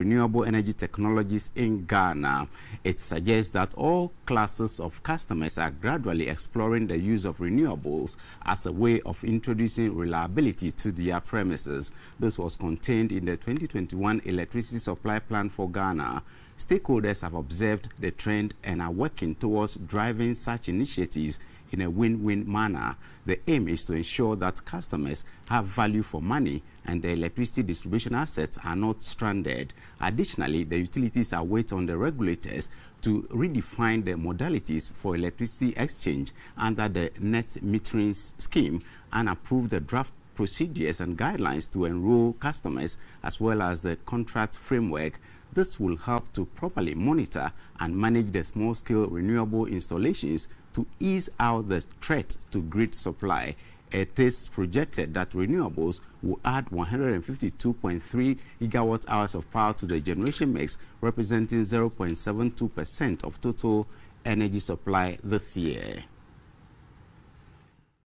renewable energy technologies in Ghana. It suggests that all classes of customers are gradually exploring the use of renewables as a way of introducing reliability to their premises. This was contained in the 2021 Electricity Supply Plan for Ghana. Stakeholders have observed the trend and are working towards driving such initiatives in a win-win manner. The aim is to ensure that customers have value for money and the electricity distribution assets are not stranded. Additionally, the utilities are waiting on the regulators to redefine the modalities for electricity exchange under the net metering scheme and approve the draft procedures and guidelines to enroll customers as well as the contract framework. This will help to properly monitor and manage the small-scale renewable installations to ease out the threat to grid supply. It is projected that renewables will add 152.3 gigawatt hours of power to the generation mix, representing 0.72% of total energy supply this year.